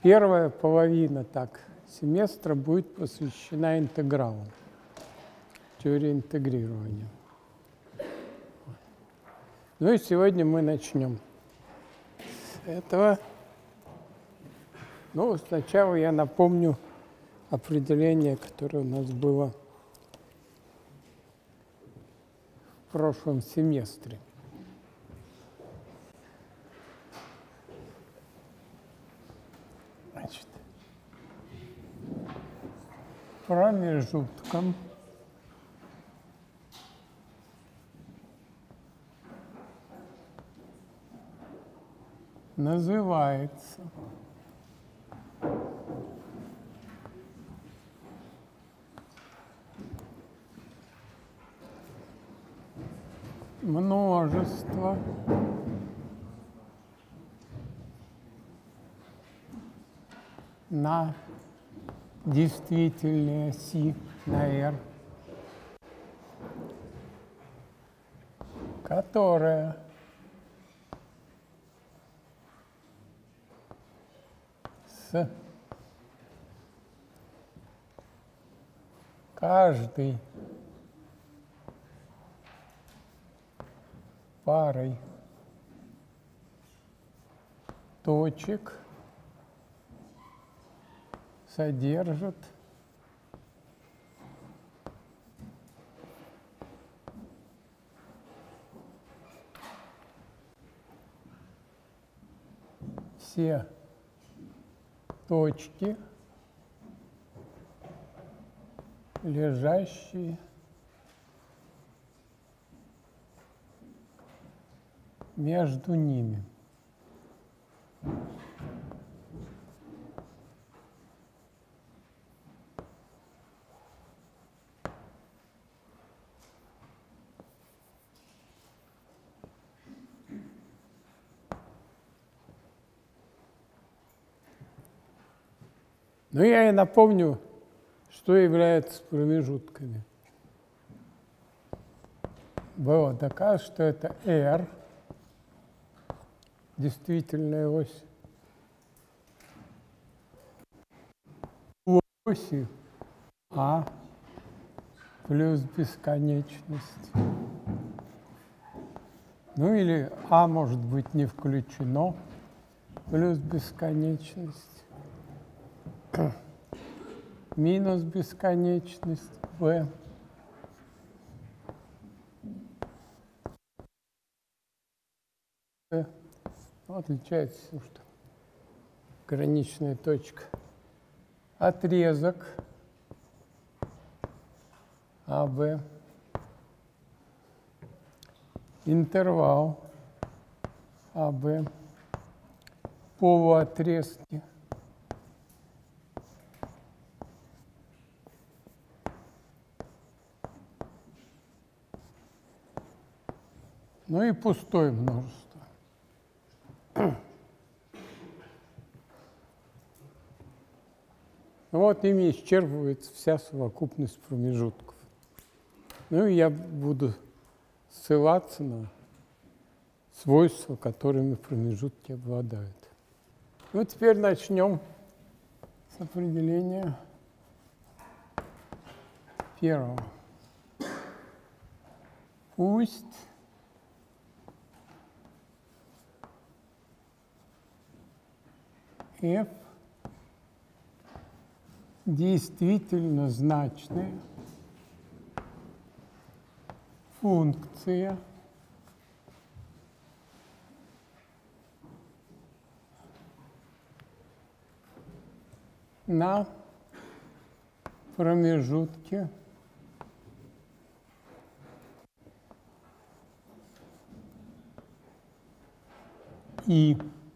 Первая половина семестра будет посвящена интегралам, теории интегрирования. Ну и сегодня мы начнем с этого. Ну, сначала я напомню определение, которое у нас было в прошлом семестре. Значит, промежутком называется множество на действительной оси на R, которая с каждой парой точек содержит все точки, лежащие между ними. Но я и напомню, что является промежутками. Было доказано, что это R, действительная ось, оси А плюс бесконечность. Ну или А может быть не включено, плюс бесконечность. Минус бесконечность b. Отличается все, что граничная точка. Отрезок АБ. Интервал АБ. Полуотрезки. Ну и пустое множество. Вот ими исчерпывается вся совокупность промежутков. Ну и я буду ссылаться на свойства, которыми промежутки обладают. Ну, теперь начнем с определения первого. Пусть f действительно значная функция на промежутке И.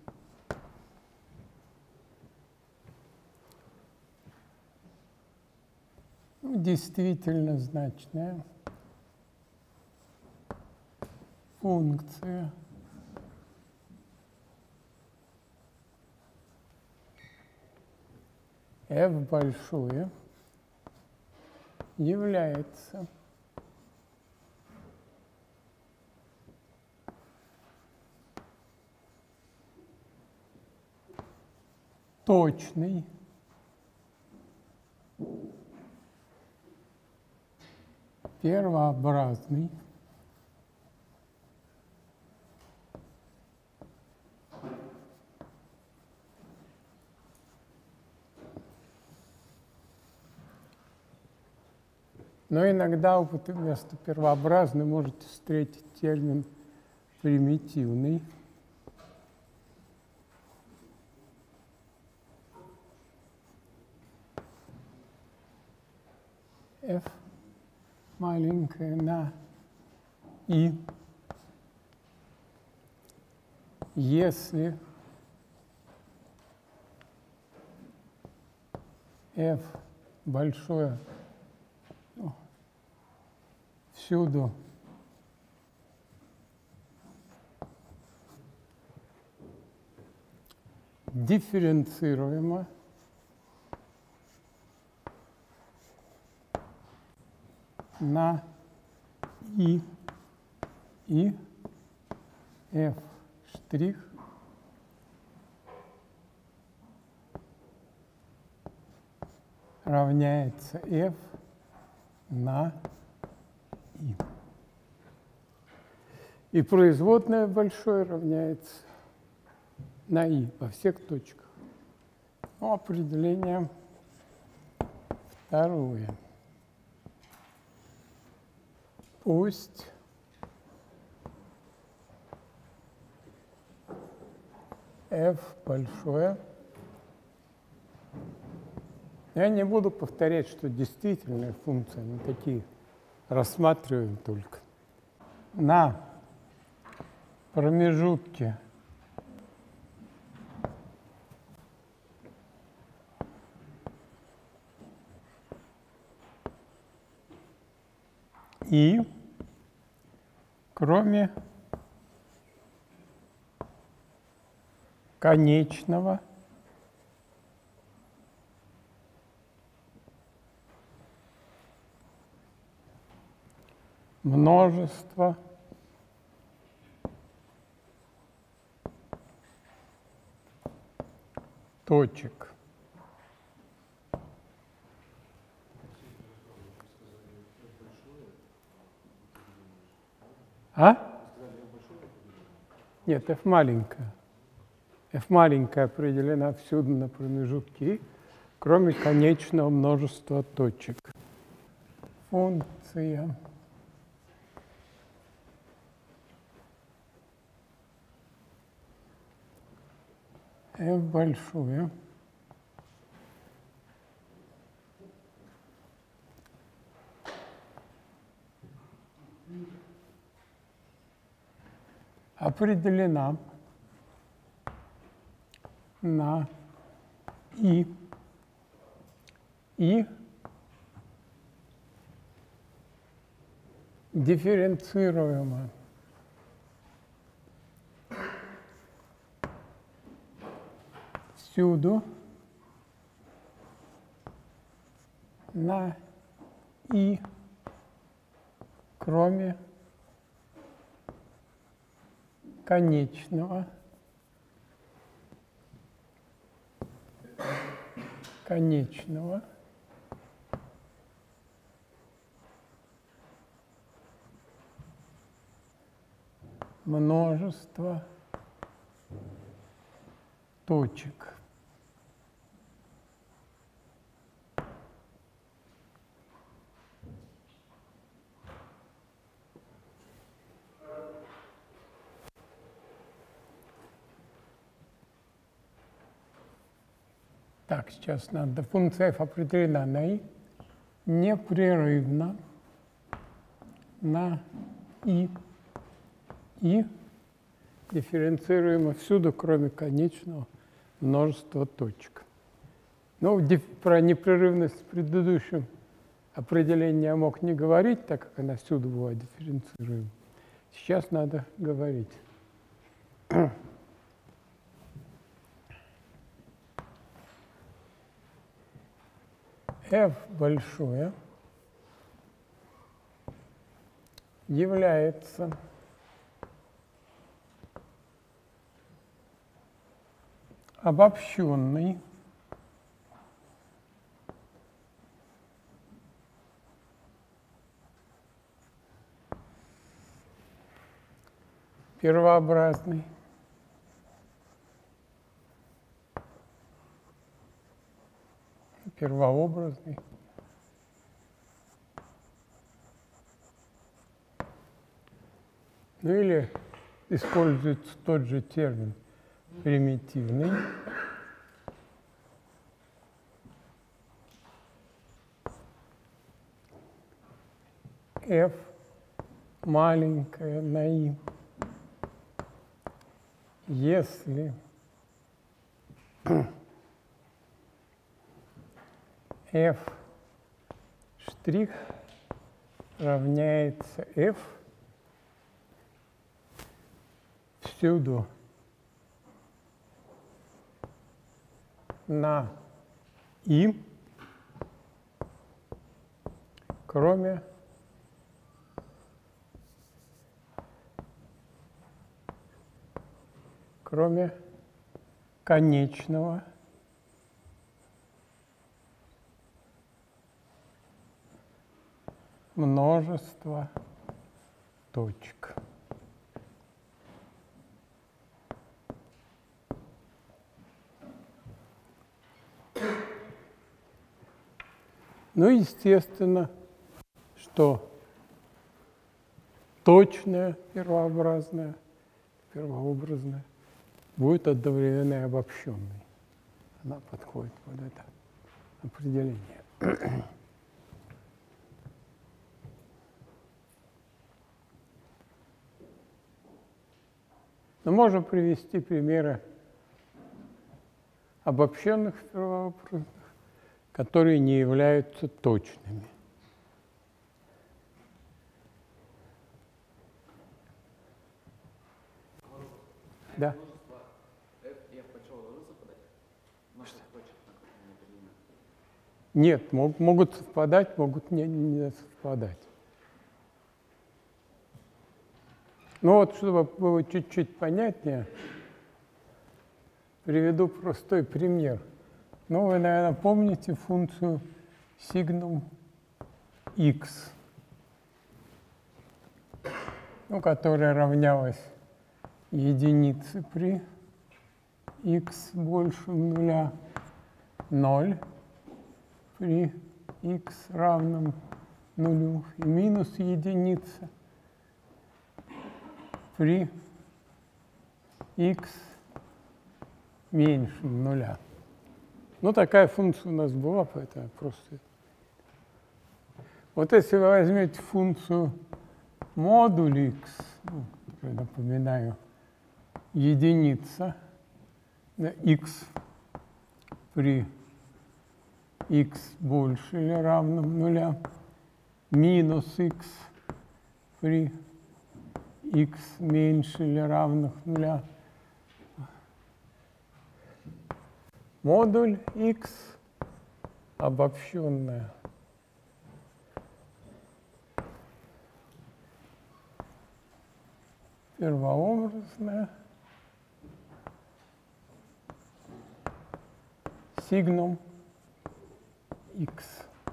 Действительно значная функция f большое является точный, первообразный, но иногда вместо первообразный можете встретить термин примитивный. F маленькое на I. Если F большое, всюду дифференцируемо на I и F штрих равняется F на I. И производная большое равняется на I во всех точках. Ну, определение второе. Пусть F большое. Я не буду повторять, что действительные функции, мы такие рассматриваем только. На промежутке И, кроме конечного множества точек. А? Нет, f маленькая. F маленькая определена всюду на промежутке I, кроме конечного множества точек. Функция f большое определена на I и дифференцируема всюду на I, кроме конечного множества точек. Так, сейчас надо. Функция f определена на I непрерывно на I и дифференцируемо всюду, кроме конечного множества точек. Но про непрерывность в предыдущем определении я мог не говорить, так как она всюду бывает дифференцируема. Сейчас надо говорить. F большое является обобщенной первообразный. Первообразный. Ну или используется тот же термин примитивный. F маленькое на I. Если F штрих равняется F всюду на I, кроме конечного множества точек. Ну, естественно, что точное первообразное, первообразное будет одновременно и обобщенной. Она подходит под это определение. Но можно привести примеры обобщенных первообразных, которые не являются точными. Да. Нет, могут совпадать, могут не совпадать. Ну вот, чтобы было чуть-чуть понятнее, приведу простой пример. Ну, вы, наверное, помните функцию signum x, ну, которая равнялась единице при x больше нуля, 0 при x равном нулю и минус единица при x меньше нуля. Ну, такая функция у нас была, поэтому просто... Вот если вы возьмете функцию модуль x, ну, напоминаю, единица, x при x больше или равном нуля, минус x при x меньше или равных нуля, модуль x обобщенная первообразная signum x.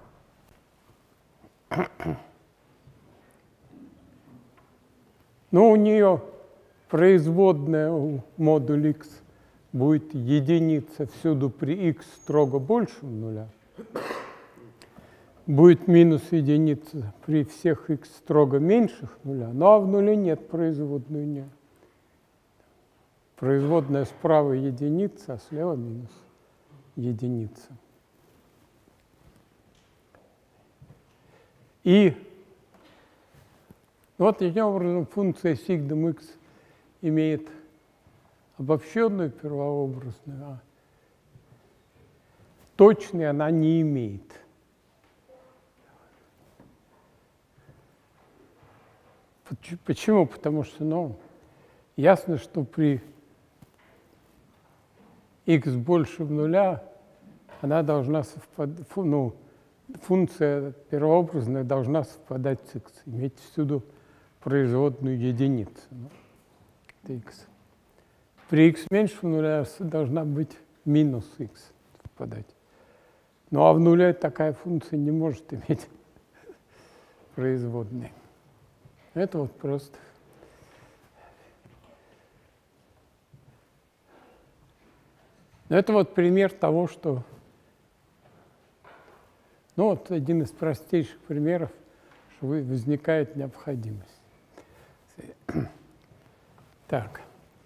Но у нее производная у модуль x будет единица всюду при x строго больше нуля, будет минус единица при всех x строго меньших нуля, ну а в нуле нет производной нет. Производная справа единица, а слева минус единица. И вот таким образом функция signum x имеет обобщенную первообразную, а точной она не имеет. Почему? Потому что, ну, ясно, что при x больше нуля она должна совпадать, ну, функция первообразная должна совпадать с x, иметь всюду производную единицу. Ну, это x. При x меньше нуля должна быть минус x совпадать. Ну а в нуле такая функция не может иметь производной. Это вот просто Но это вот пример того, что... Ну, вот один из простейших примеров, что возникает необходимость. Так.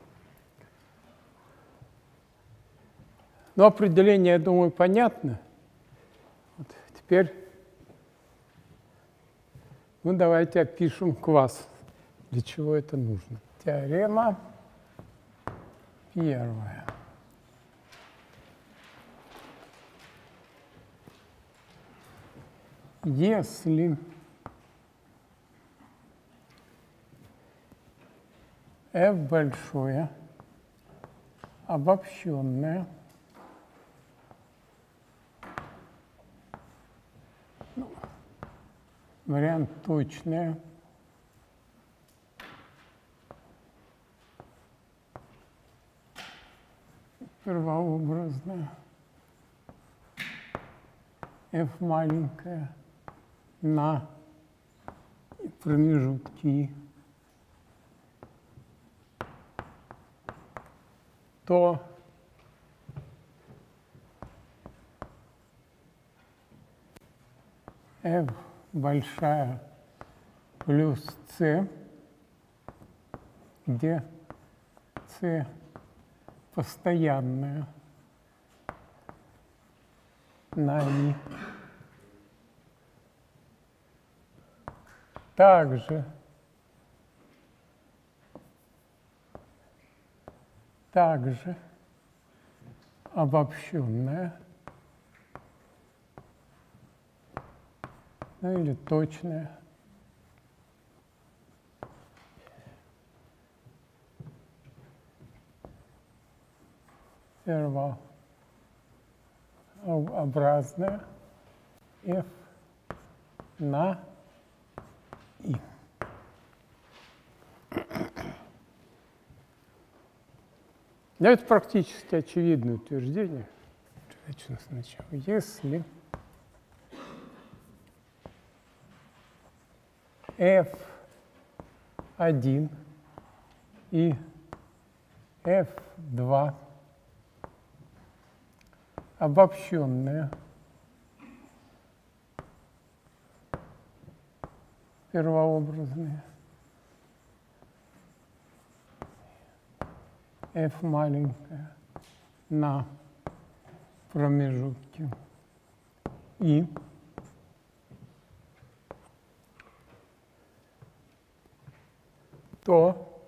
Ну, определение, я думаю, понятно. Вот теперь, ну, давайте опишем квас, для чего это нужно. Теорема первая. Если f большое обобщенное вариант точное первообразное f маленькое на промежутке I, то f большая плюс c, где c постоянная на I, также обобщенная, ну или точная, первообразная f на I. Но это практически очевидное утверждение. Начну сначала. Если f1 и f2 обобщенные первообразные, f маленькая на промежутке I, то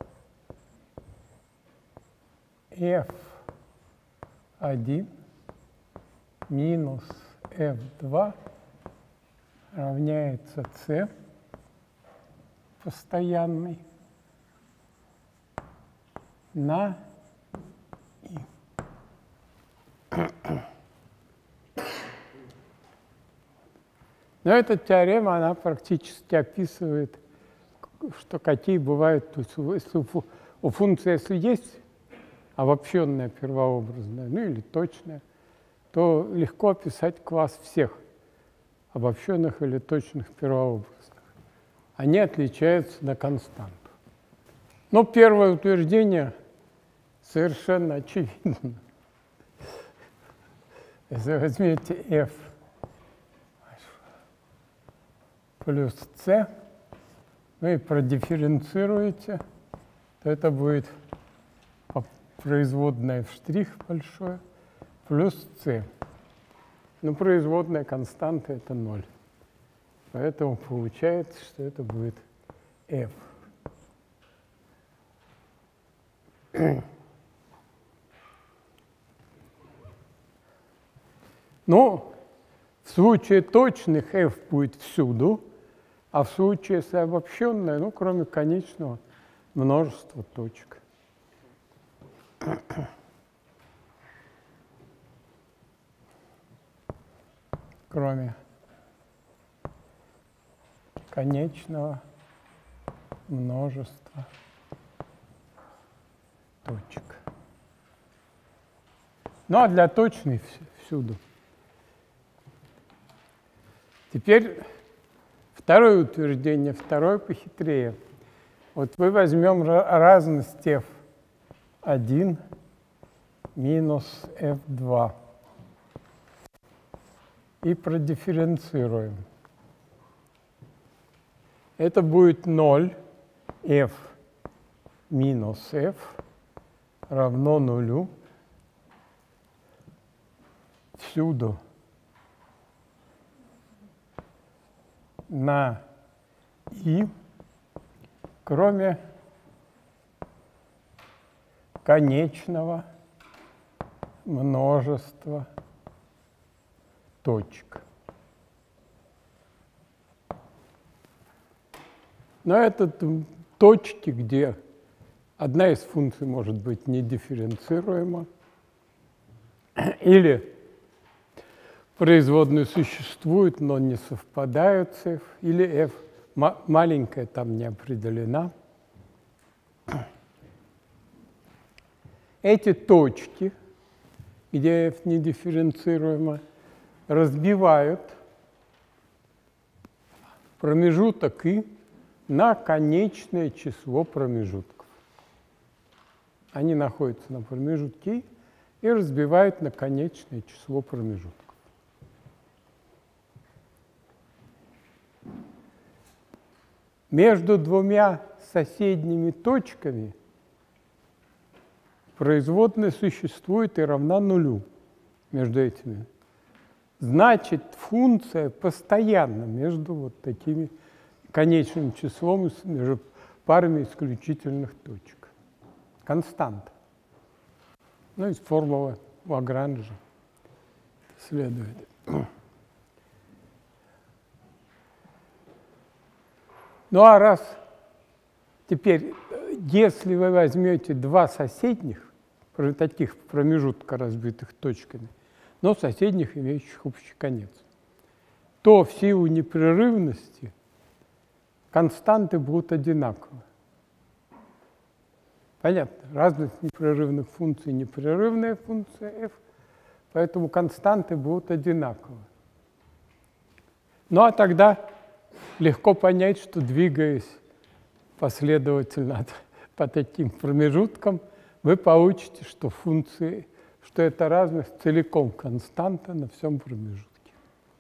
f1 минус f2 равняется c постоянный на I. Но эта теорема, она практически описывает, что какие бывают, то есть если у функции, если есть обобщенная первообразная, ну или точная, то легко описать класс всех обобщенных или точных первообразных. Они отличаются на константу. Но первое утверждение совершенно очевидно. Если возьмете f плюс c, ну и продифференцируете, то это будет производная в штрих большое плюс c. Но производная константа — это 0. Поэтому получается, что это будет f. Но в случае точных f будет всюду, а в случае если обобщенное, ну, кроме конечного, множество точек. Кроме конечного множества точек. Ну, а для точной всюду. Теперь второе утверждение, второе похитрее. Вот мы возьмем разность f1 минус f2. И продифференцируем. Это будет 0, f минус f равно нулю. Всюду на и, кроме конечного множества точек. Но это точки, где одна из функций может быть недифференцируема, или производные существуют, но не совпадают с f, или f маленькая там не определена. Эти точки, где f недифференцируемо, разбивают промежуток и на конечное число промежутков. Они находятся на промежутке и разбивают на конечное число промежутков. Между двумя соседними точками производная существует и равна нулю между этими. Значит, функция постоянна между вот такими конечным числом, между парами исключительных точек. Константа. Ну, из формулы Лагранжа следует. Ну, а раз теперь, если вы возьмете два соседних, таких промежутка, разбитых точками, но соседних, имеющих общий конец, то в силу непрерывности константы будут одинаковы. Понятно, разность непрерывных функций — непрерывная функция f, поэтому константы будут одинаковы. Ну а тогда легко понять, что, двигаясь последовательно по таким промежуткам, вы получите, что функции, что эта разность целиком константа на всем промежутке.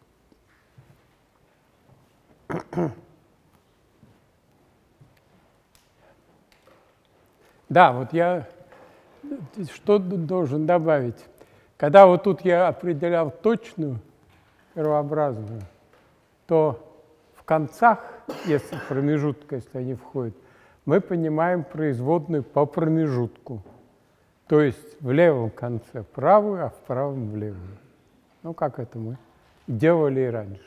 Да, вот я что должен добавить? Когда вот тут я определял точную первообразную, то в концах, если промежутка, если они входят, мы понимаем производную по промежутку. То есть в левом конце правую, а в правом левую. Ну, как это мы делали и раньше.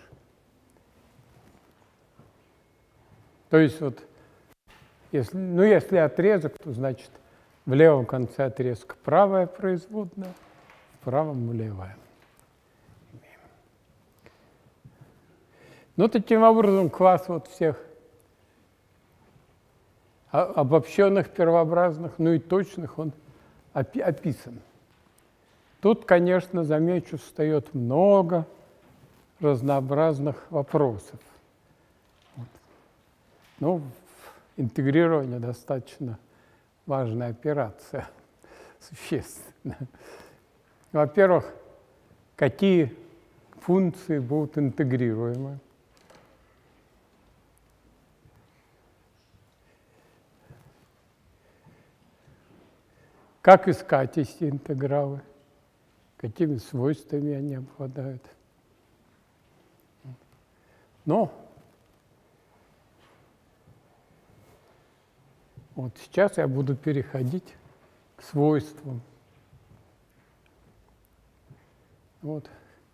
То есть вот, если отрезок, то значит в левом конце отрезка правая производная, в правом левая. Ну, таким образом, класс вот всех обобщенных первообразных, ну и точных, он описан. Тут, конечно, замечу, встает много разнообразных вопросов. Вот. Ну, интегрирование достаточно важная операция, существенная. Во-первых, какие функции будут интегрируемы? Как искать эти интегралы? Какими свойствами они обладают? Но вот сейчас я буду переходить к свойствам. Вот.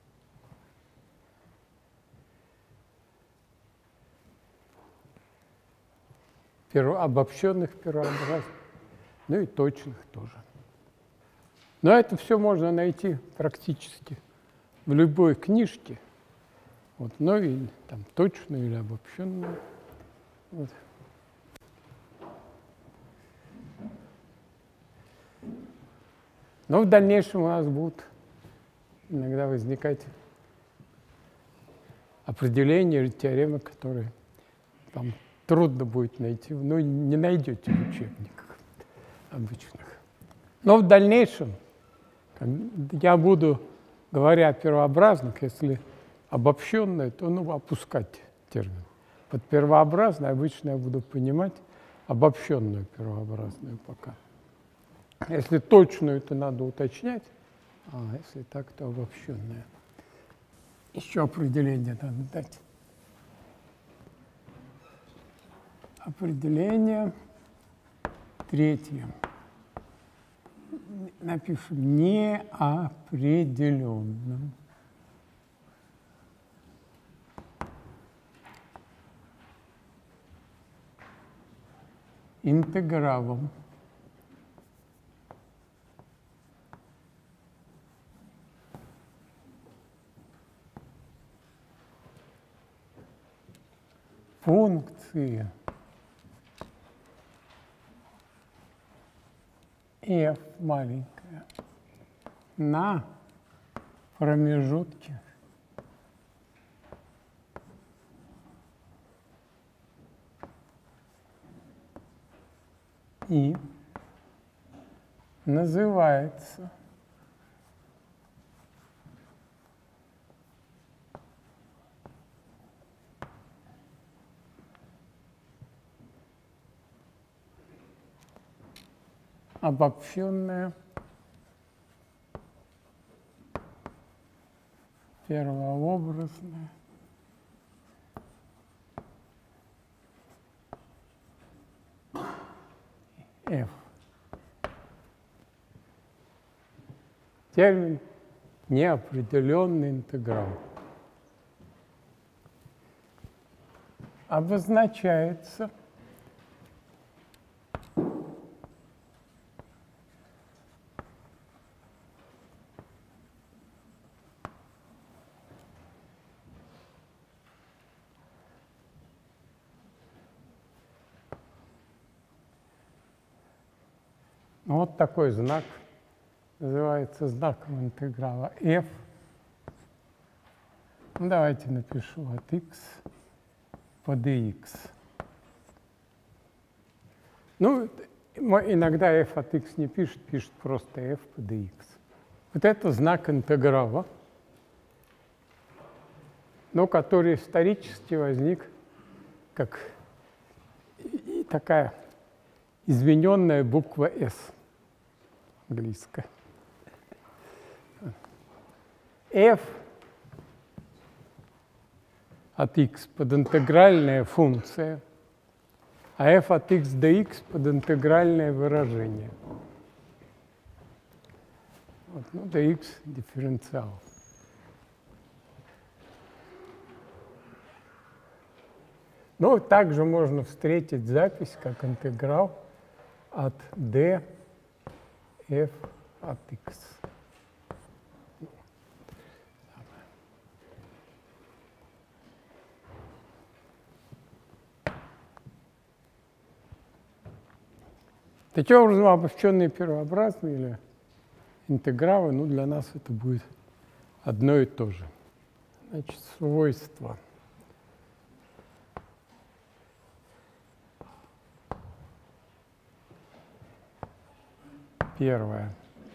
Обобщенных первообразных, ну и точных тоже. Но это все можно найти практически в любой книжке. Вот, ну и там точную или обобщенную. Вот. Но в дальнейшем у нас будут иногда возникать определения или теоремы, которые там трудно будет найти, ну, не найдете в учебниках обычных. Но в дальнейшем Я буду, говоря о первообразных, если обобщенное, то опускать термин. Под первообразной обычно я буду понимать обобщенную первообразную пока. Если точную, то надо уточнять, а если так, то обобщенная. Еще определение надо дать. Определение третье. Напишем неопределенным. Интегралом. Функции f маленькая на промежутке и называется обобщенная первообразная f. Термин неопределенный интеграл обозначается вот такой знак, называется знаком интеграла f. Давайте напишу от x по dx. Иногда f от x не пишет, пишет просто f по dx. Вот это знак интеграла, но который исторически возник как такая измененная буква S английская. F от x подинтегральная функция, а f от x до x подинтегральное выражение. Вот, dx дифференциал. Но также можно встретить запись как интеграл от d f от x. Таким образом, обобщенные первообразные или интегралы, для нас это будет одно и то же. Значит, свойства. Первое.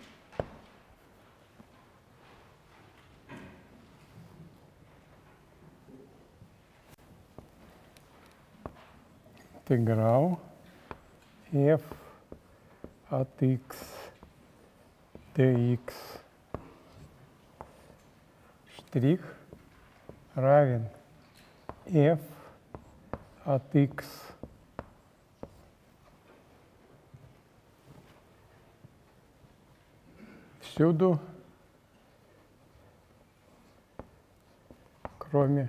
Интеграл f от x dx штрих равен f от x всюду, кроме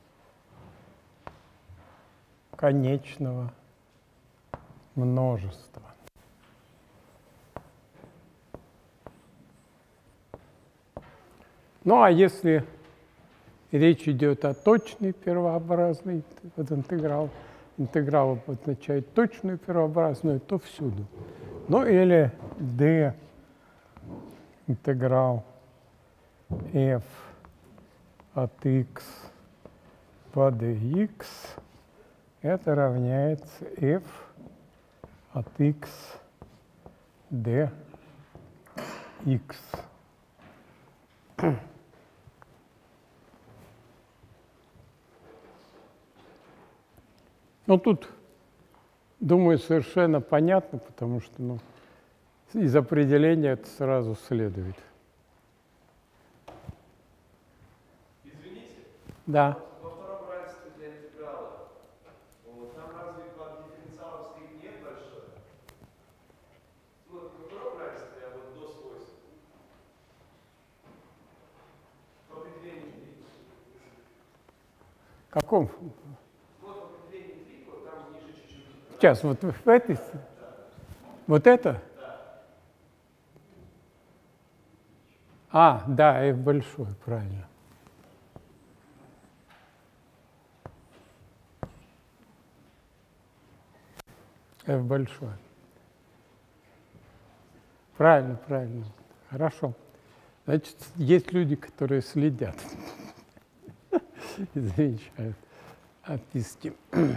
конечного множества. А если речь идет о точной первообразной, вот интеграл обозначает точную первообразную, то всюду. Или d интеграл f от x по dx, это равняется f от x dx. Ну, тут, думаю, совершенно понятно, потому что, ну, из определения это сразу следует. Извините? Да. Во втором равенстве для интеграла, там разве под дифференциалом стоит нет большое? Ну, во втором равенстве, а вот до свойств. В определении 3. В каком? Вот в определении 3, вот там ниже чуть-чуть. Сейчас, вот в этой? Вот это? А, да, F большой, правильно. F большой. Правильно, правильно. Хорошо. Значит, есть люди, которые следят и замечают отписки.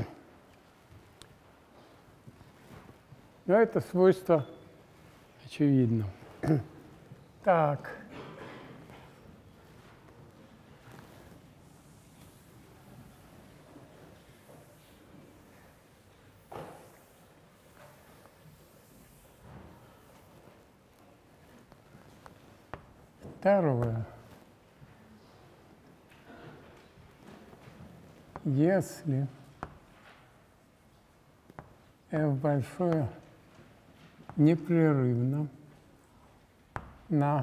Но это свойство очевидно. Так. Второе. Если f большое непрерывно на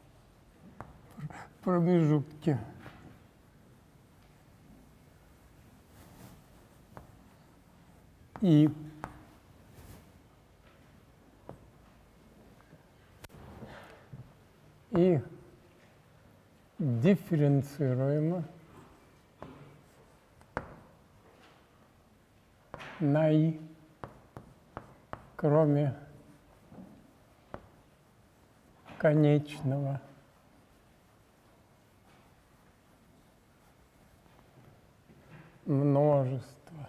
промежутке и дифференцируемо на и, кроме конечного множества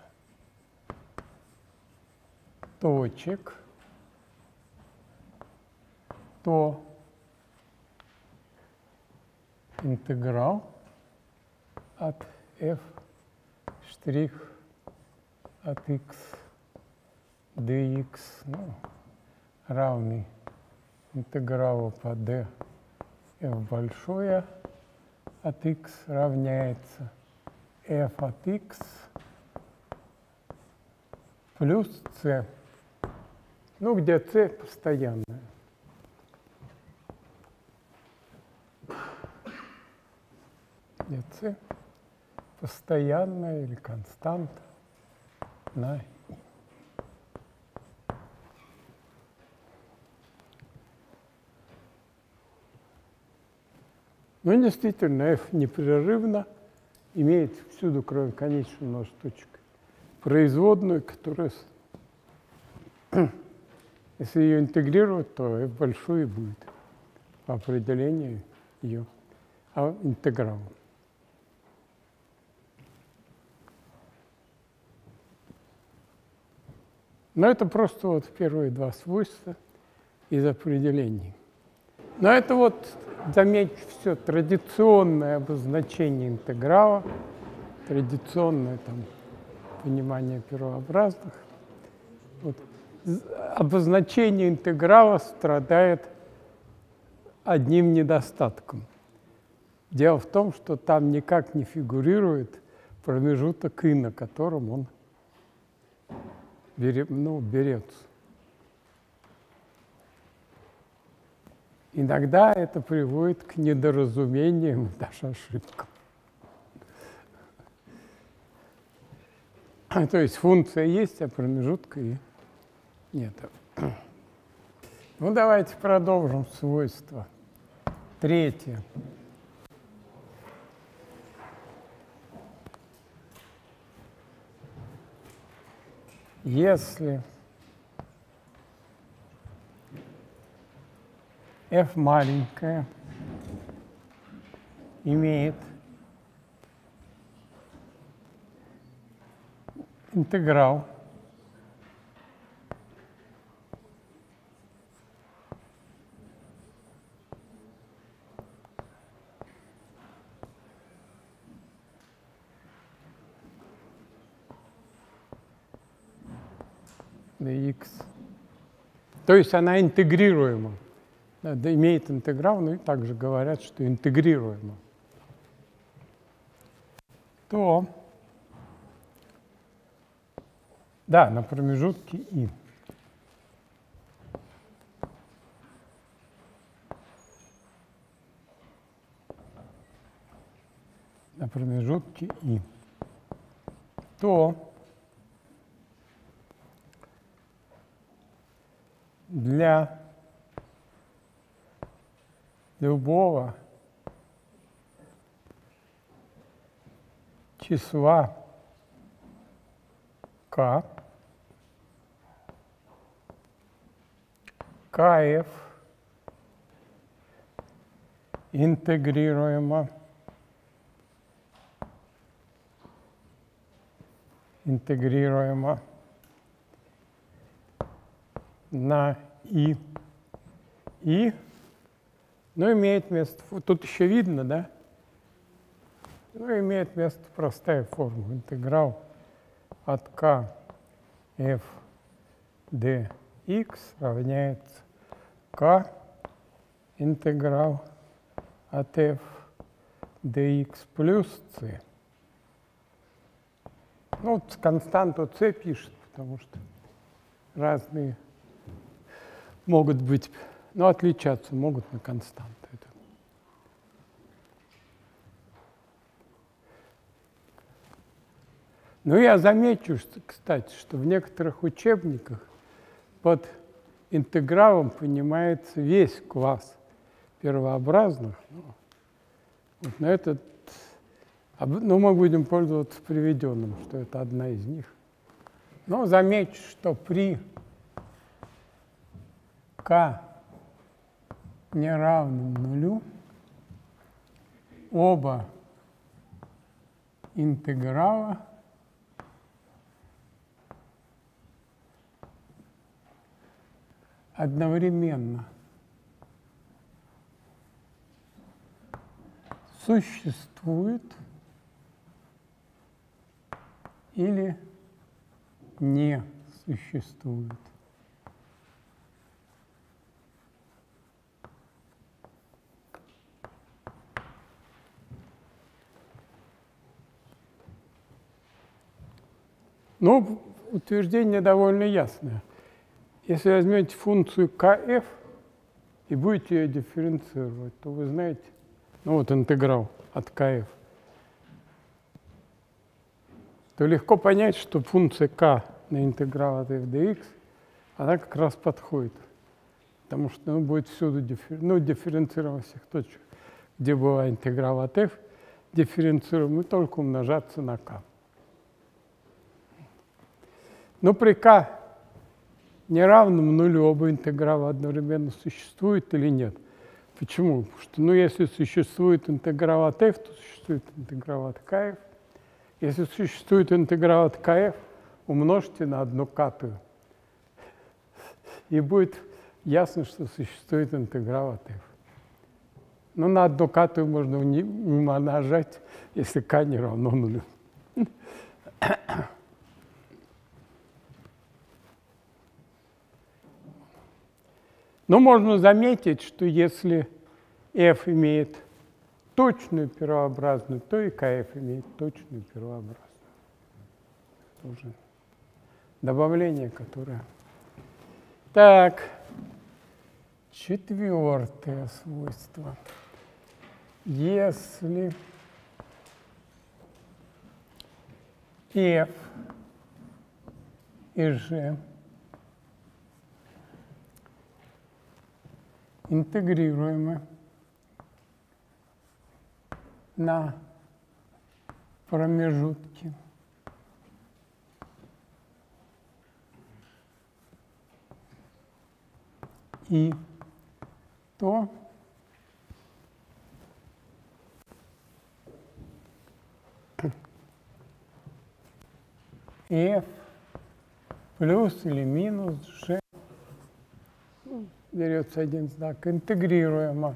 точек, то интеграл от f' от x dx, ну, равный интегралу по d f большое от x равняется f от x плюс c, ну, где c постоянная. Где c постоянная или константа на i. Но действительно, f непрерывно имеет всюду, кроме конечного множества точек, производную, которая, если ее интегрировать, то f большой будет по определению ее интегралом. Но это просто вот первые два свойства из определений. Но это вот, заметьте, все традиционное обозначение интеграла, традиционное там понимание первообразных. Вот. Обозначение интеграла страдает одним недостатком. Дело в том, что там никак не фигурирует промежуток и, на котором он берется. Иногда это приводит к недоразумениям и даже ошибкам. То есть функция есть, а промежутка и нет. Ну, давайте продолжим свойство. Третье. Если f маленькая имеет интеграл dx. То есть она интегрируема. Да, имеет интеграл, ну и также говорят, что интегрируема. То, да, на промежутке и. На промежутке и. То для любого числа k, kf интегрируемо на и, ну, имеет место, тут еще видно, да? Ну, имеет место простая форма. Интеграл от k f dx равняется k интеграл от f dx плюс c. Ну, вот константу c пишет, потому что разные могут быть, но отличаться могут на константы. Но я замечу, что, кстати, что в некоторых учебниках под интегралом понимается весь класс первообразных. Вот на этот, ну, мы будем пользоваться приведенным, что это одна из них. Но замечу, что при k неравном нулю оба интеграла одновременно существует или не существует. Ну, утверждение довольно ясное. Если возьмете функцию kf и будете ее дифференцировать, то вы знаете, ну вот интеграл от kf, то легко понять, что функция k на интеграл от f dx, она как раз подходит. Потому что ну, будет всюду дифференцировать всех точек, где была интеграл от f, дифференцируем и только умножаться на k. Но при k неравном нулю оба интеграла одновременно существуют или нет? Почему? Потому что, ну, если существует интеграл от f, то существует интеграл от kf. Если существует интеграл от kf, умножьте на 1/k. И будет ясно, что существует интеграл от f. Но на 1/k можно умножать, если k не равно нулю. Но можно заметить, что если f имеет точную первообразную, то и kf имеет точную первообразную. Тоже добавление, которое... Так, четвертое свойство. Если f и g интегрируемы на промежутке и, то f плюс или минус g, берется один знак, интегрируемо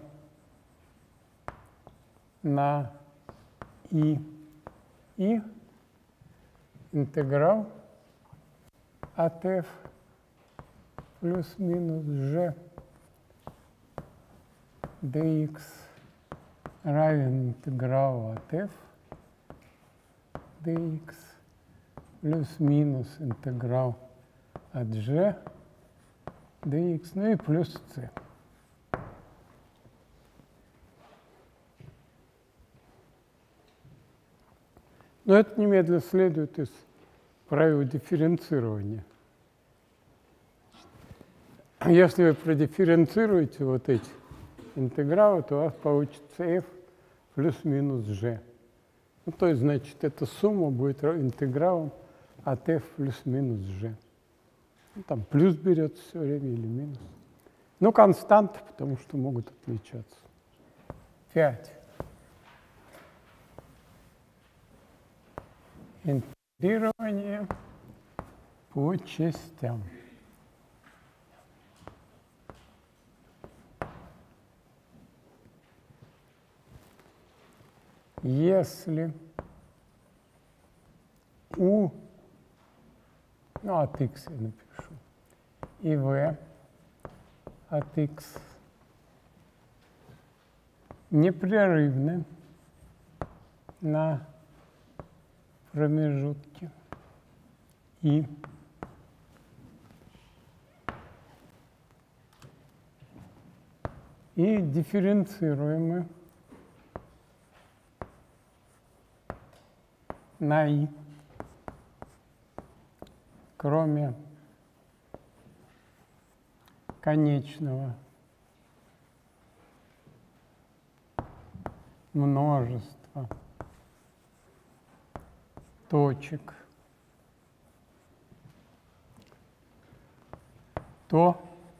на и интеграл от f плюс-минус g dx равен интегралу от f dx плюс-минус интеграл от g dx, ну и плюс c. Но это немедленно следует из правил дифференцирования. Если вы продифференцируете вот эти интегралы, то у вас получится f плюс-минус g. Ну, то есть, значит, эта сумма будет интегралом от f плюс-минус g. Ну, там плюс берется все время или минус. Ну, константы, потому что могут отличаться. 5. Интегрирование по частям. Если u, ну, от x я напишу, и v от x непрерывны на промежутке и дифференцируемы на и, кроме конечного множества точек, то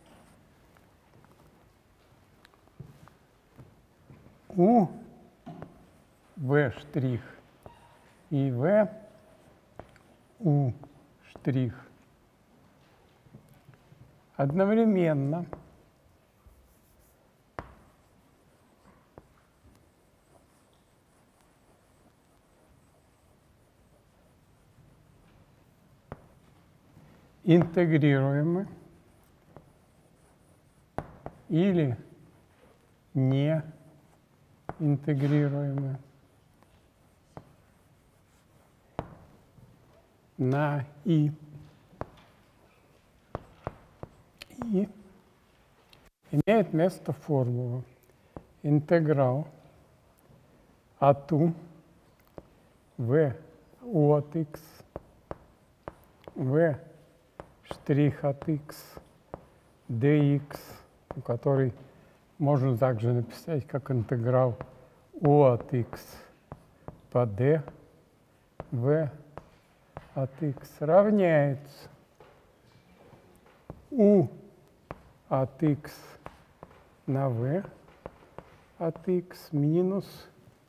у v' и v u' одновременно интегрируемы или не интегрируемы на и имеет место формула интеграл от u v u от x v' от x dx, который можно также написать как интеграл u от x по d v от x равняется u от x на v от x минус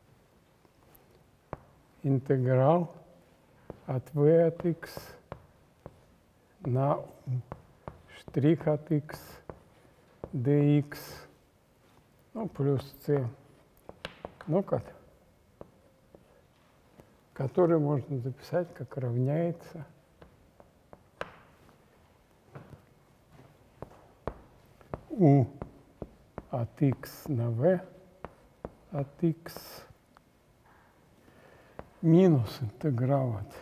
интеграл от v от x на u' от x dx, ну, плюс c, ну, который можно записать как равняется u от x на v от x минус интеграл от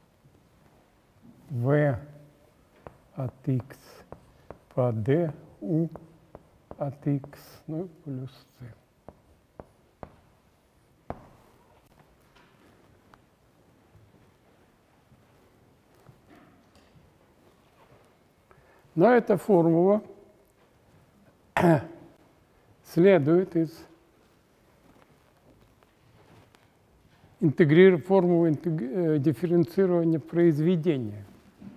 v от x по d u от x, ну и плюс c. Но эта формула следует из формулы дифференцирования произведения.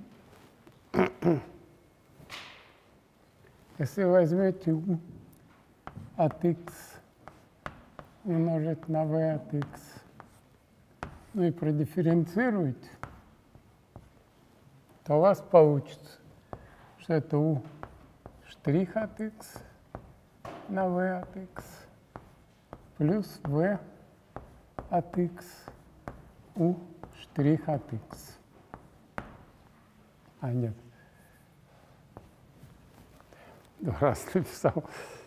Если возьмете u от x умножить на v от x, ну и продифференцируете, то у вас получится, что это u' от x на v от x плюс v от x u' от x. А нет. 2 раза написал.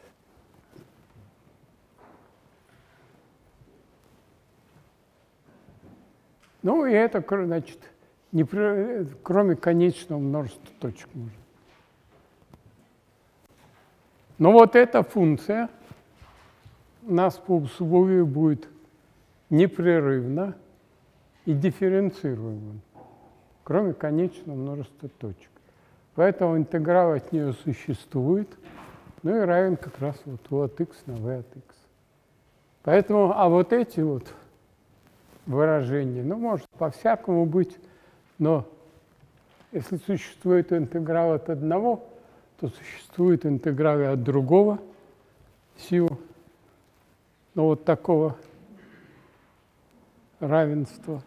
Ну и это, значит, кроме конечного множества точек может. Но вот эта функция у нас по условию будет непрерывна и дифференцируема, кроме конечного множества точек. Поэтому интеграл от нее существует, ну и равен как раз вот u от x на v от x. Поэтому, а вот эти вот выражения, ну, может по-всякому быть, но если существует интеграл от одного, то существует интеграл и от другого в силу, ну, вот такого равенства.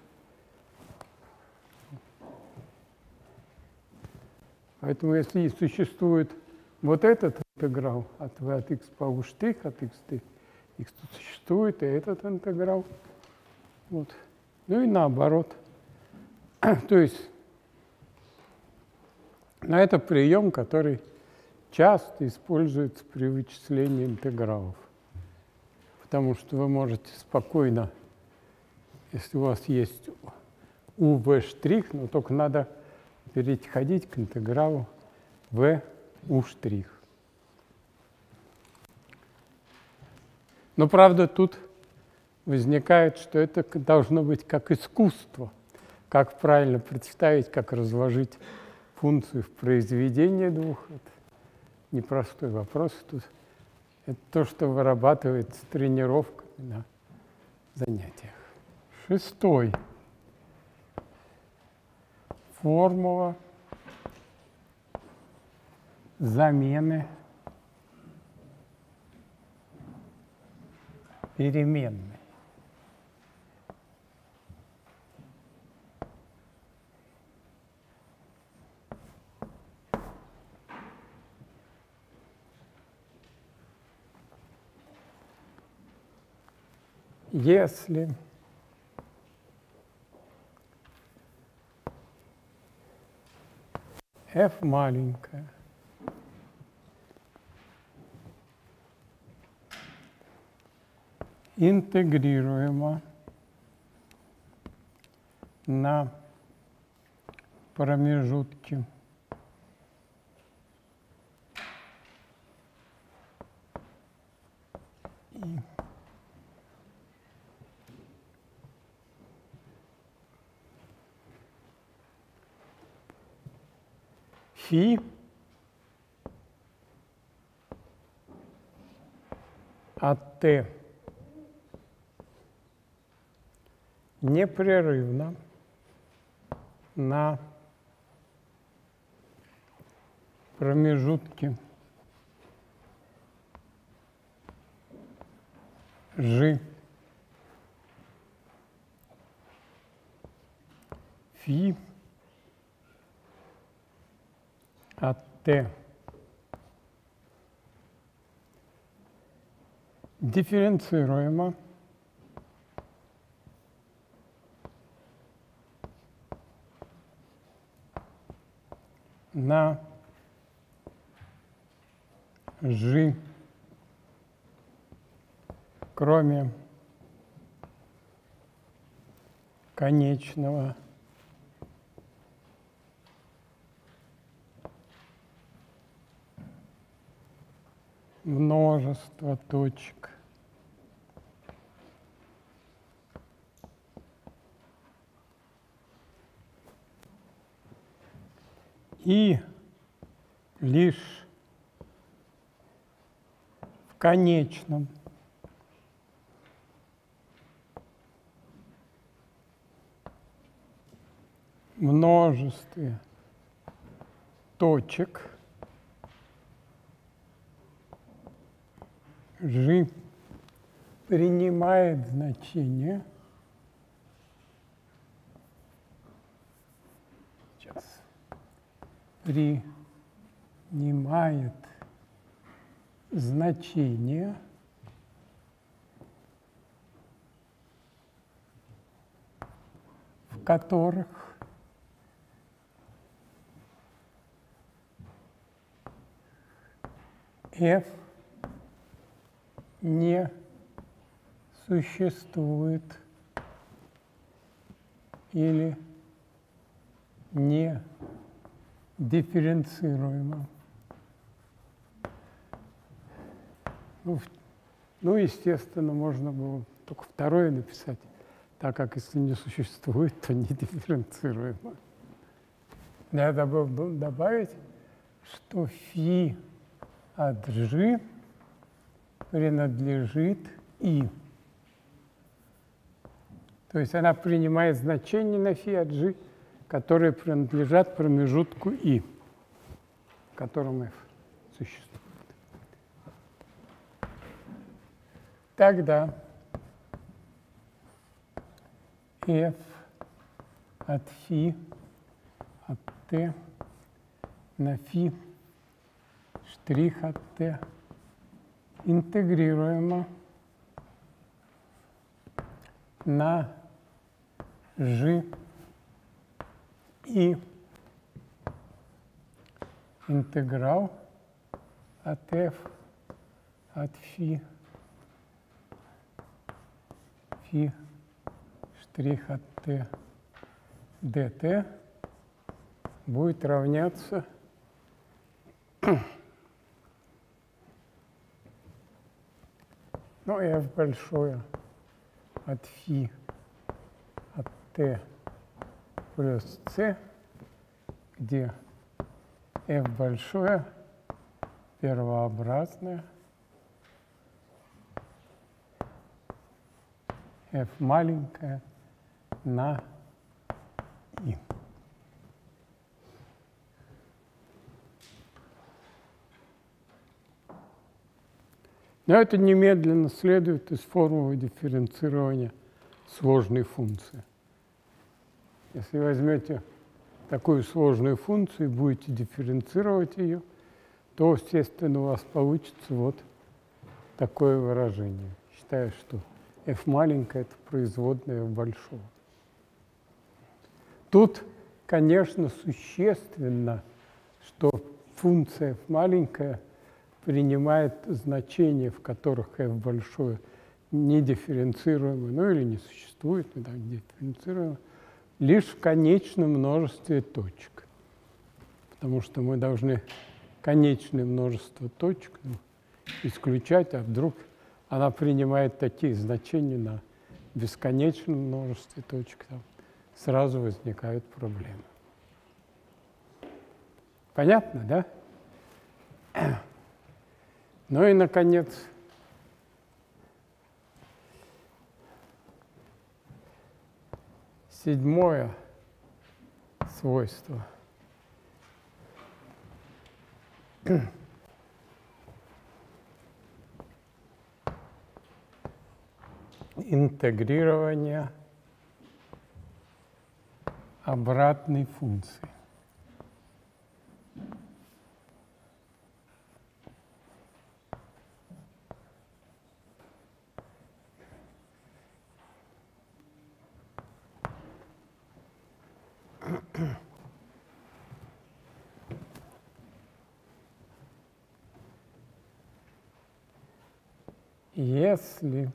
Поэтому если существует вот этот интеграл от v от x по u' от x, то существует и этот интеграл. Вот. Ну и наоборот. То есть это прием, который часто используется при вычислении интегралов. Потому что вы можете спокойно, если у вас есть uv', но только надо переходить к интегралу v(u'). Но правда тут возникает, что это должно быть как искусство. Как правильно представить, как разложить функцию в произведении двух. Это непростой вопрос. Тут это то, что вырабатывается тренировками на занятиях. 6. Формула замены переменной. Если f маленькая интегрируема на промежутке и фи от t непрерывно на промежутке g фи от t дифференцируемо на g, кроме конечного множества точек и лишь в конечном множестве точек g принимает значение принимает значение в которых f не существует или не дифференцируемо. Ну, естественно, можно было только второе написать, так как если не существует, то не дифференцируемо. Надо было добавить, что φ от g принадлежит I. То есть она принимает значения на φ от g, которые принадлежат промежутку I, в котором f существует. Тогда f от φ от t на φ штрих от t интегрируемо на g и интеграл от f от φ штрих от t dt будет равняться f большое от φ от t плюс c, где f большое первообразное, f маленькое на I. Но это немедленно следует из формулы дифференцирования сложной функции. Если возьмете такую сложную функцию и будете дифференцировать ее, то, естественно, у вас получится вот такое выражение. Считаю, что f маленькое – это производная f большого. Тут, конечно, существенно, что функция f маленькая принимает значения, в которых f большое не дифференцируемо, ну или не существует, не дифференцируемо, лишь в конечном множестве точек. Потому что мы должны конечное множество точек исключать, а вдруг она принимает такие значения на бесконечном множестве точек, там сразу возникают проблемы. Понятно, да? Ну и, наконец, седьмое свойство. Интегрирование обратной функции. Если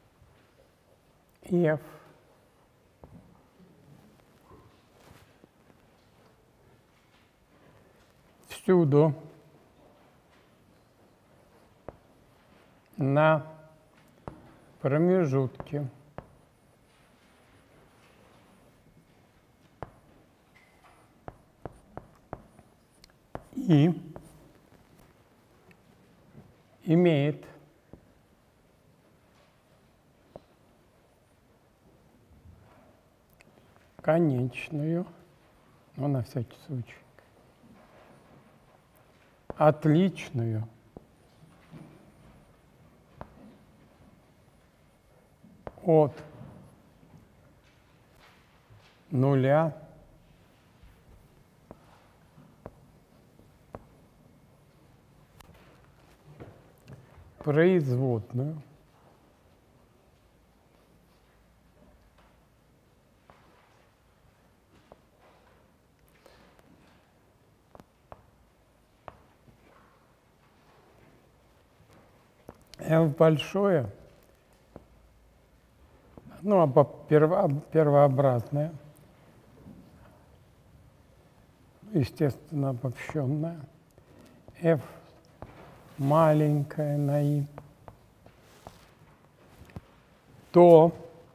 f всюду на промежутке и имеет конечную, но на всякий случай, отличную от нуля производную f большое, ну, первообразное, естественно, обобщенное, f маленькое на i, то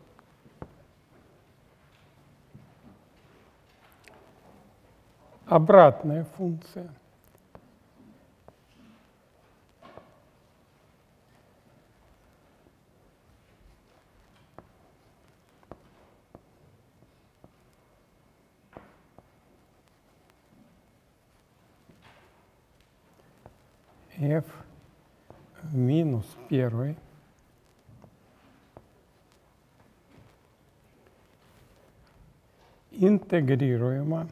обратная функция f в минус первой интегрируема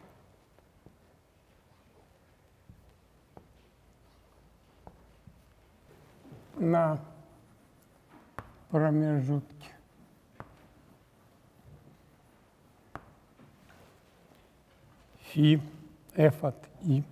на промежутке φ f от i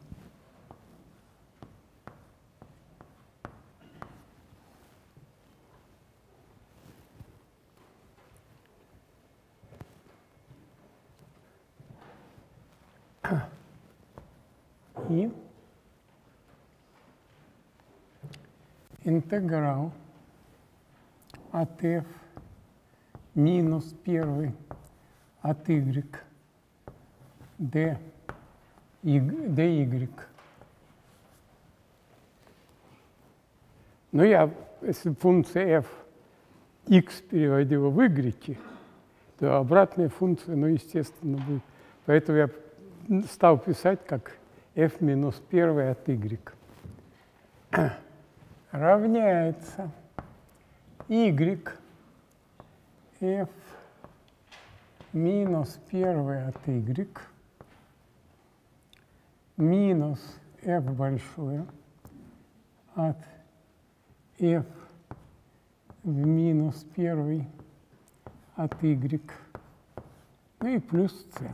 и интеграл от f минус первый от y dy. Но я, если функция f x переводила в y, то обратная функция, ну, естественно, будет. Поэтому я стал писать как f минус 1 от y равняется y f минус 1 от y минус f большое от f в минус 1 от y, ну и плюс c.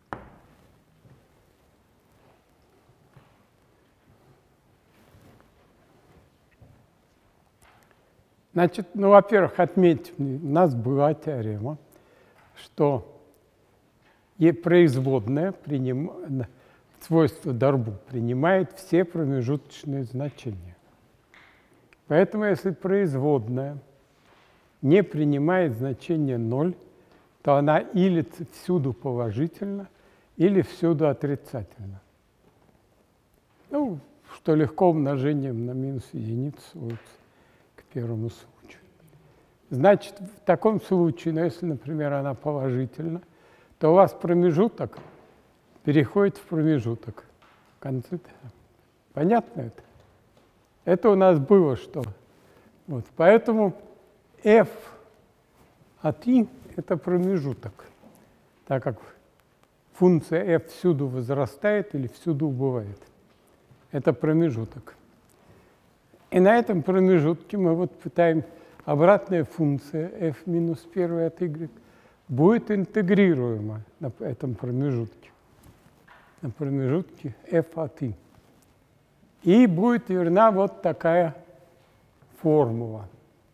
Значит, ну, во-первых, отметьте, у нас была теорема, что производная свойство Дарбу принимает все промежуточные значения. Поэтому, если производная не принимает значение 0, то она или всюду положительна, или всюду отрицательна. Ну, что легко умножением на минус единицу сводится к первому случаю. Значит, в таком случае, ну, если, например, она положительна, то у вас промежуток переходит в промежуток. В конце. Понятно это? Это у нас было что? Вот. Поэтому f от i – это промежуток, так как функция f всюду возрастает или всюду убывает. Это промежуток. И на этом промежутке мы вот пытаем обратная функция f минус 1 от y будет интегрируема на этом промежутке, на промежутке f от i. И будет верна вот такая формула.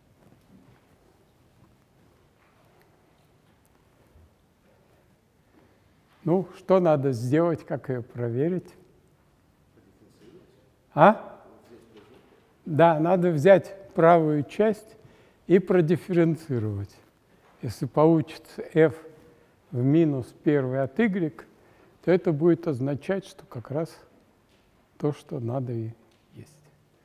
Ну, что надо сделать, как ее проверить? А? Да, надо взять правую часть и продифференцировать. Если получится f в минус 1 от y, то это будет означать, что как раз то, что надо и есть.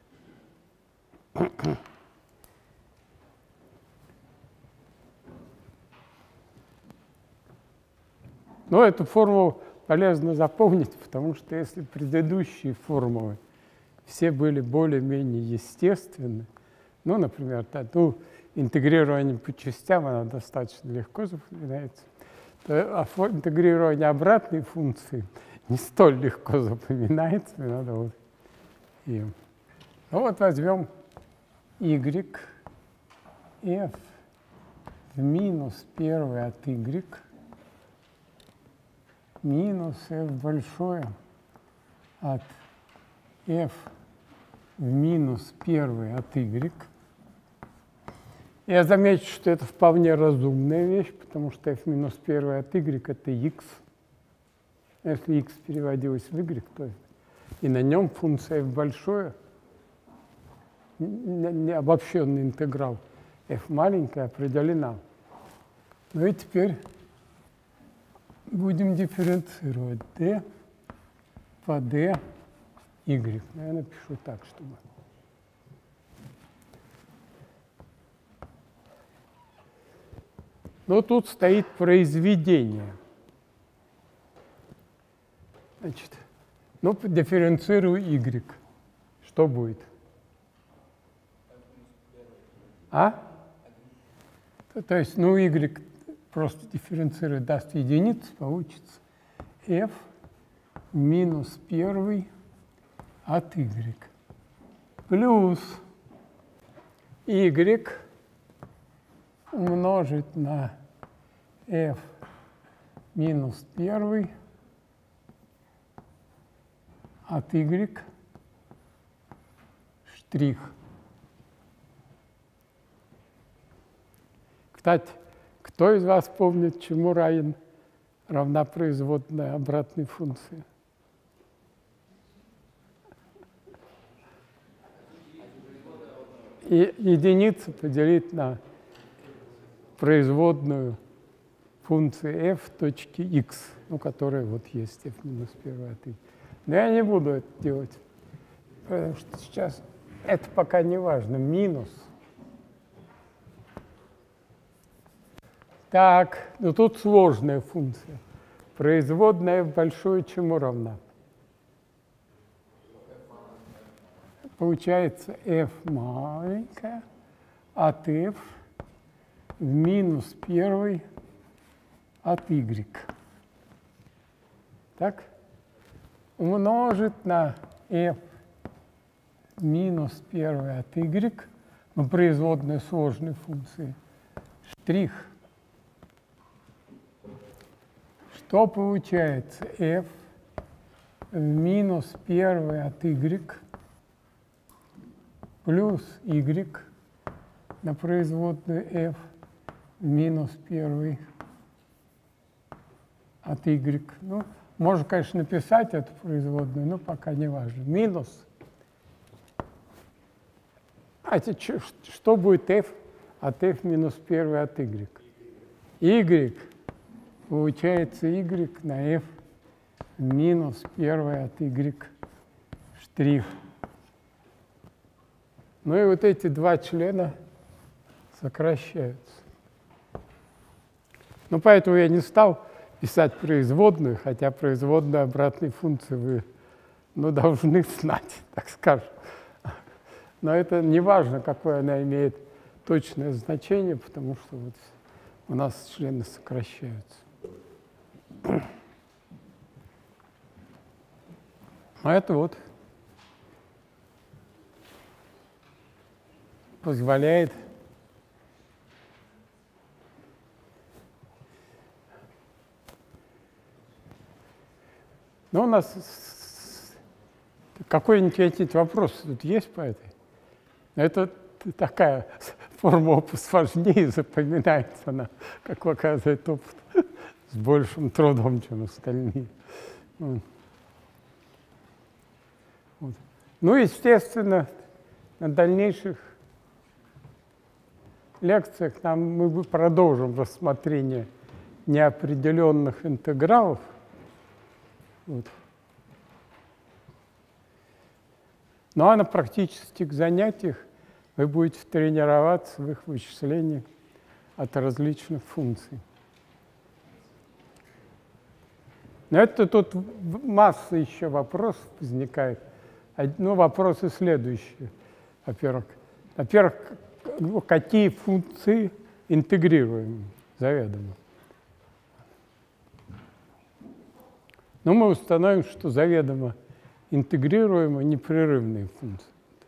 Но эту формулу полезно запомнить, потому что если предыдущие формулы все были более-менее естественны, ну, например, интегрирование по частям, она достаточно легко запоминается, то интегрирование обратной функции не столь легко запоминается, и надо вот ее. Ну вот возьмем y f в минус 1 от y минус f большое от f в минус 1 от y Я замечу, что это вполне разумная вещь, потому что f минус 1 от y – это x. Если x переводилось в y, то и на нем функция f большое, не обобщенный интеграл f маленькая определена. Ну и теперь будем дифференцировать d по d y. Я напишу так, чтобы... Но тут стоит произведение. Значит, ну, дифференцирую y. Что будет? А? То есть, ну, y просто дифференцировать даст единицу, получится f минус 1 от y плюс y умножить на f минус 1 от y штрих. Кстати, кто из вас помнит, чему равна производная обратной функции? И единицу поделить на производную функции f точки x, ну, которая вот есть f минус 1 от y. Но я не буду это делать, потому что сейчас это пока не важно. Минус. Так, ну тут сложная функция. Производная f большое чему равна? Получается f маленькая от f в минус 1 от y. Так? Умножить на f минус 1 от y, ну, производная сложной функции, штрих. Что получается? f в минус 1 от y плюс y на производную f в минус 1 от y. Ну, можно, конечно, написать эту производную, но пока не важно. Минус. Что будет f от f минус 1 от y? y. Получается y на f минус 1 от y штрих. Ну и вот эти два члена сокращаются. Ну, поэтому я не стал писать производную, хотя производную обратной функции вы, ну, должны знать, так скажем. Но это не важно, какое она имеет точное значение, потому что вот у нас члены сокращаются. А это вот позволяет у нас какой-нибудь вопрос тут есть по этой? Это такая форма посложнее, запоминается она, как показывает опыт, с большим трудом, чем остальные. Вот. Ну, естественно, на дальнейших лекциях мы продолжим рассмотрение неопределенных интегралов. Вот. Ну а на практических занятиях вы будете тренироваться в их вычислении от различных функций. Но это тут масса еще вопросов возникает. Ну, вопросы следующие. Во-первых, какие функции интегрируем заведомо? Ну, мы установим, что заведомо интегрируемые непрерывные функции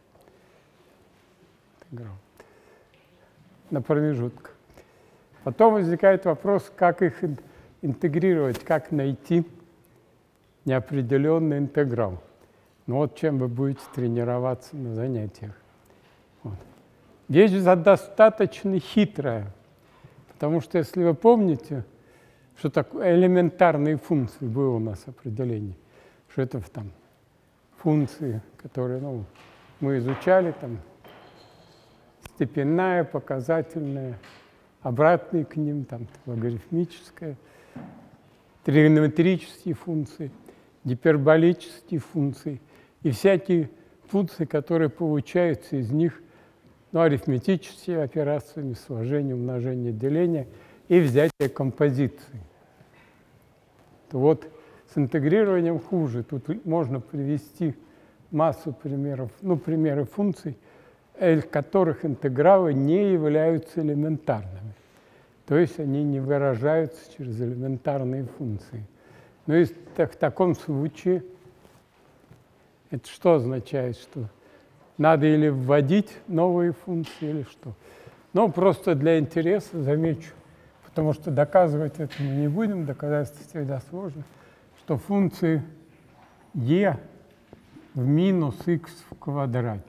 на промежутках. Потом возникает вопрос, как их интегрировать, как найти неопределенный интеграл. Ну вот чем вы будете тренироваться на занятиях. Вот. Вещь достаточно хитрая, потому что, если вы помните, что такое элементарные функции, было у нас определение, что это там функции, которые мы изучали, там, степенная, показательная, обратные к ним, там, логарифмическая, тригонометрические функции, гиперболические функции и всякие функции, которые получаются из них, арифметические операции, сложение, умножение, деление и взятие композиции. То вот с интегрированием хуже. Тут можно привести массу примеров, примеры функций, которых интегралы не являются элементарными. То есть они не выражаются через элементарные функции. Но и в таком случае это что означает? Что надо или вводить новые функции, или что? Просто для интереса замечу, потому что доказывать это мы не будем, доказательство всегда сложно, что функции e в минус x в квадрате.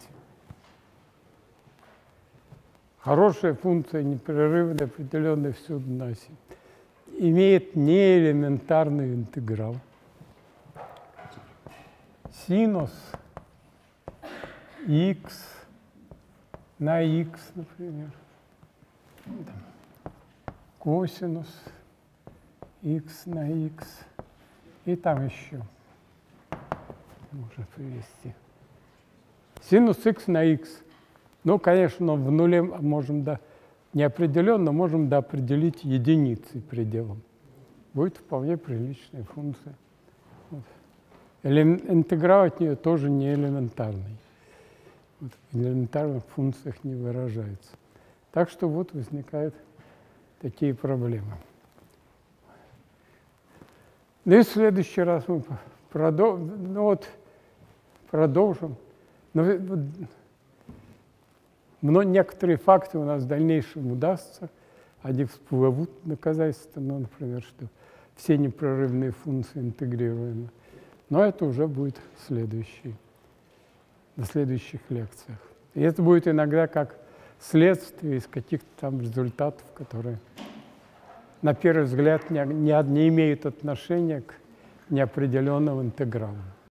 Хорошая функция, непрерывная, определенная всюду на оси, имеет неэлементарный интеграл. Синус x на x, например. Косинус x на x. И там еще можно привести. Синус x на x. Конечно, в нуле можем неопределенно можем определить единицей пределом. Будет вполне приличная функция. Интеграл от нее тоже не элементарный. В элементарных функциях не выражается. Так что возникают такие проблемы. И в следующий раз мы продолжим. Но некоторые факты у нас в дальнейшем удастся, они всплывут доказательства, например, что все непрерывные функции интегрируемы. Но это уже будет на следующих лекциях. И это будет иногда как следствие из каких-то там результатов, которые на первый взгляд не имеют отношения к неопределенным интегралам.